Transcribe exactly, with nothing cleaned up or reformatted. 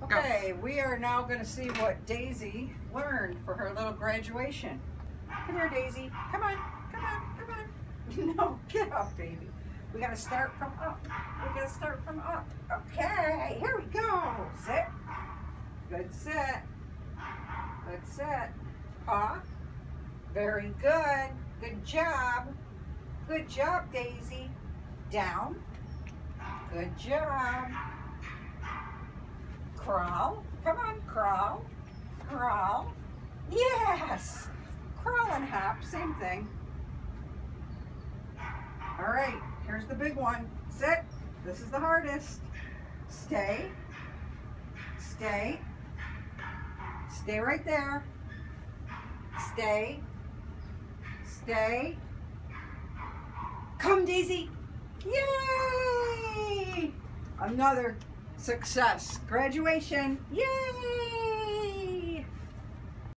Okay, we are now going to see what Daisy learned for her little graduation. Come here, Daisy. Come on, come on, come on. No, get up, baby. We got to start from up. We got to start from up. Okay, here we go. Sit. Good sit. Good sit. Paw. Very good. Good job. Good job, Daisy. Down. Good job. Crawl. Come on, crawl. Crawl. Yes. Crawl and hop, same thing. All right, here's the big one. Sit. This is the hardest. Stay. Stay. Stay right there. Stay. Stay. Come, Daisy. Yay! Another success. Graduation. Yay!